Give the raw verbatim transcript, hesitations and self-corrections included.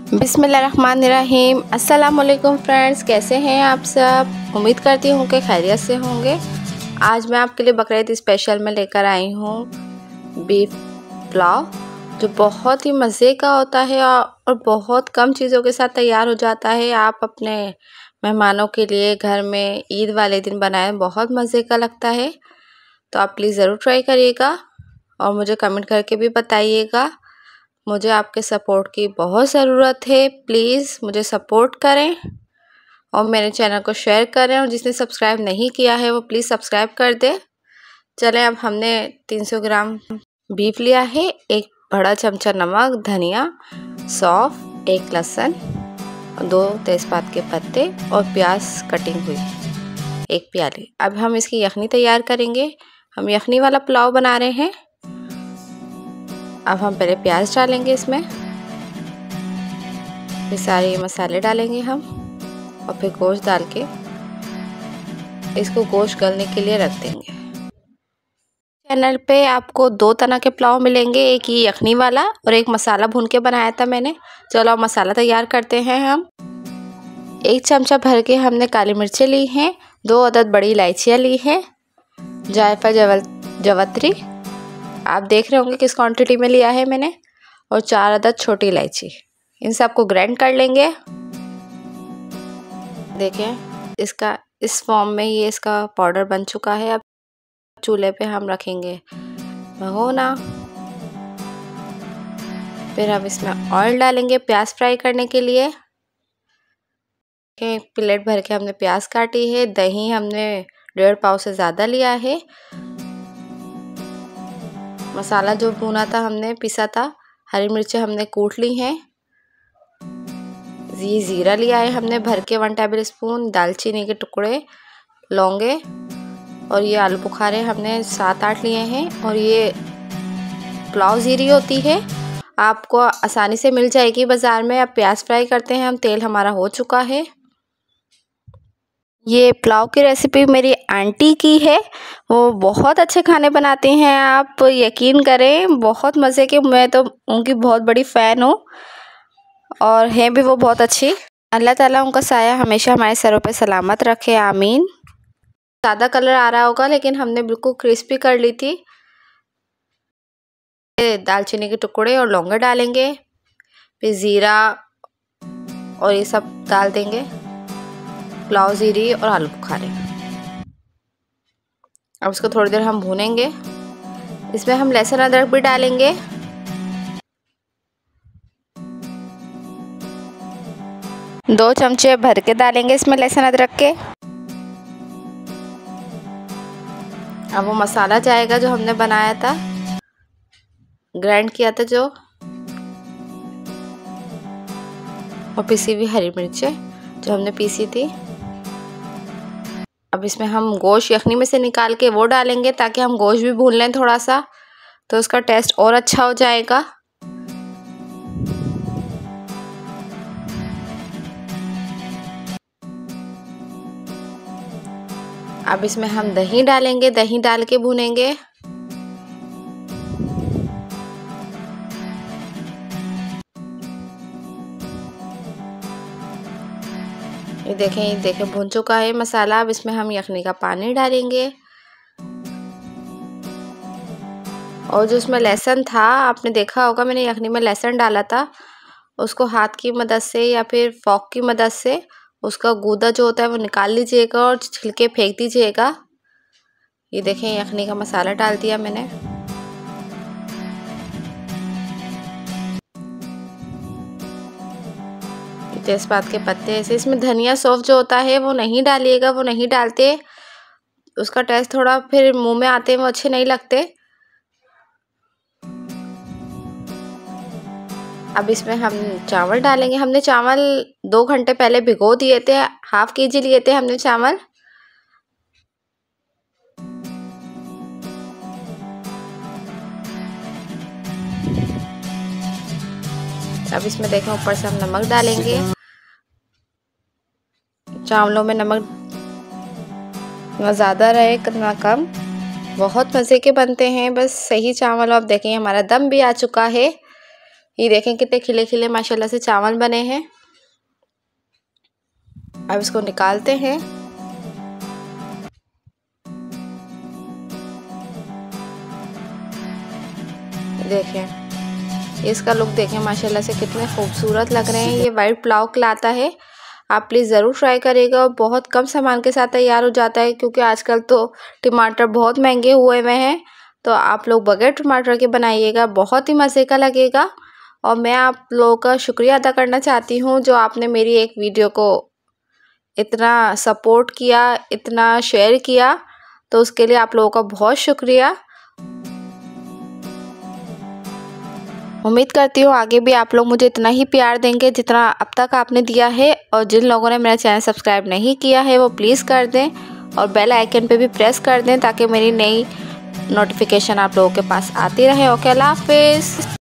बिस्मिल्लाहिर्रहमानिर्रहीम। अस्सलाम वालेकुम फ्रेंड्स, कैसे हैं आप सब। उम्मीद करती हूँ कि खैरियत से होंगे। आज मैं आपके लिए बकरीद स्पेशल में लेकर आई हूँ बीफ पुलाव, जो बहुत ही मज़े का होता है और बहुत कम चीज़ों के साथ तैयार हो जाता है। आप अपने मेहमानों के लिए घर में ईद वाले दिन बनाएं, बहुत मज़े का लगता है। तो आप प्लीज़ ज़रूर ट्राई करिएगा और मुझे कमेंट करके भी बताइएगा। मुझे आपके सपोर्ट की बहुत ज़रूरत है। प्लीज़ मुझे सपोर्ट करें और मेरे चैनल को शेयर करें, और जिसने सब्सक्राइब नहीं किया है वो प्लीज़ सब्सक्राइब कर दे। चलें, अब हमने तीन सौ ग्राम बीफ लिया है, एक बड़ा चमचा नमक, धनिया, सौंफ, एक लहसुन, दो तेज़पात के पत्ते और प्याज कटिंग हुई एक प्याली। अब हम इसकी यखनी तैयार करेंगे। हम यखनी वाला पुलाव बना रहे हैं। अब हम पहले प्याज डालेंगे इसमें, फिर सारे मसाले डालेंगे हम, और फिर गोश्त डाल के इसको गोश्त गलने के लिए रख देंगे। चैनल पे आपको दो तरह के पुलाव मिलेंगे, एक ये यखनी वाला और एक मसाला भून के बनाया था मैंने। चलो अब मसाला तैयार करते हैं हम। एक चमचा भर के हमने काली मिर्चें ली हैं, दो अदद बड़ी इलायचियाँ ली हैं, जायफल जवल जवत्री आप देख रहे होंगे किस क्वांटिटी में लिया है मैंने, और चार अदद छोटी इलायची। इन सबको ग्राइंड कर लेंगे। देखें, इसका इस फॉर्म में ये इसका पाउडर बन चुका है। अब चूल्हे पे हम रखेंगे भगोना, फिर हम इसमें ऑयल डालेंगे प्याज फ्राई करने के लिए। एक प्लेट भर के हमने प्याज काटी है। दही हमने डेढ़ पाव से ज़्यादा लिया है। मसाला जो भुना था हमने पिसा था। हरी मिर्चें हमने कूट ली हैं। ये ज़ीरा लिया है हमने भर के वन टेबल स्पून, दालचीनी के टुकड़े, लौंगे, और ये आलू बुखारे हमने सात आठ लिए हैं। और ये पुलाव ज़ीरी होती है, आपको आसानी से मिल जाएगी बाज़ार में। अब प्याज फ्राई करते हैं हम। तेल हमारा हो चुका है। ये पुलाव की रेसिपी मेरी आंटी की है, वो बहुत अच्छे खाने बनाती हैं। आप यकीन करें, बहुत मज़े के। मैं तो उनकी बहुत बड़ी फ़ैन हूँ, और हैं भी वो बहुत अच्छी। अल्लाह ताला उनका साया हमेशा हमारे सरों पे सलामत रखे, आमीन। सादा कलर आ रहा होगा, लेकिन हमने बिल्कुल क्रिस्पी कर ली थी। दालचीनी के टुकड़े और लौंगे डालेंगे, फिर ज़ीरा और ये सब डाल देंगे, पुलाव ज़ीरी और आलू बुखारे। अब इसको थोड़ी देर हम भूनेंगे। इसमें हम लहसुन अदरक भी डालेंगे। दो चमचे भर के डालेंगे इसमें लहसुन अदरक के। अब वो मसाला जाएगा जो हमने बनाया था, ग्राइंड किया था जो, और पिसी हुई हरी मिर्चें जो हमने पीसी थी। अब इसमें हम गोश्त यखनी में से निकाल के वो डालेंगे, ताकि हम गोश्त भी भून लें थोड़ा सा, तो उसका टेस्ट और अच्छा हो जाएगा। अब इसमें हम दही डालेंगे, दही डाल के भूनेंगे। ये देखें, ये देखें भुन चुका है मसाला। अब इसमें हम यखनी का पानी डालेंगे, और जो उसमें लहसुन था, आपने देखा होगा मैंने यखनी में लहसुन डाला था, उसको हाथ की मदद से या फिर फॉक की मदद से उसका गूदा जो होता है वो निकाल लीजिएगा और छिलके फेंक दीजिएगा। ये देखें, यखनी का मसाला डाल दिया मैंने। तेज़पात के पत्ते ऐसे। इसमें धनिया सौंफ जो होता है वो नहीं डालिएगा, वो नहीं डालते, उसका टेस्ट थोड़ा फिर मुंह में आते हैं वो अच्छे नहीं लगते। अब इसमें हम चावल डालेंगे। हमने चावल दो घंटे पहले भिगो दिए थे, हाफ के जी लिए थे हमने चावल। अब इसमें देखें, ऊपर से हम नमक डालेंगे। चावलों में नमक ना ज़्यादा रहे ना कम, बहुत मज़े के बनते हैं, बस सही चावल। अब देखें, हमारा दम भी आ चुका है। ये देखें कितने खिले खिले माशाल्लाह से चावल बने हैं। अब इसको निकालते हैं। देखें इसका लुक देखें माशाल्लाह से कितने खूबसूरत लग रहे हैं। ये वाइट पुलाव कहलाता है। आप प्लीज़ ज़रूर ट्राई करिएगा। और बहुत कम सामान के साथ तैयार हो जाता है, क्योंकि आजकल तो टमाटर बहुत महंगे हुए हुए हैं। तो आप लोग बगैर टमाटर के बनाइएगा, बहुत ही मज़े का लगेगा। और मैं आप लोगों का शुक्रिया अदा करना चाहती हूँ जो आपने मेरी एक वीडियो को इतना सपोर्ट किया, इतना शेयर किया, तो उसके लिए आप लोगों का बहुत शुक्रिया। उम्मीद करती हूँ आगे भी आप लोग मुझे इतना ही प्यार देंगे जितना अब तक आपने दिया है। और जिन लोगों ने मेरा चैनल सब्सक्राइब नहीं किया है वो प्लीज़ कर दें और बेल आइकन पे भी प्रेस कर दें, ताकि मेरी नई नोटिफिकेशन आप लोगों के पास आती रहे। ओके, अल्लाह हाफिज़।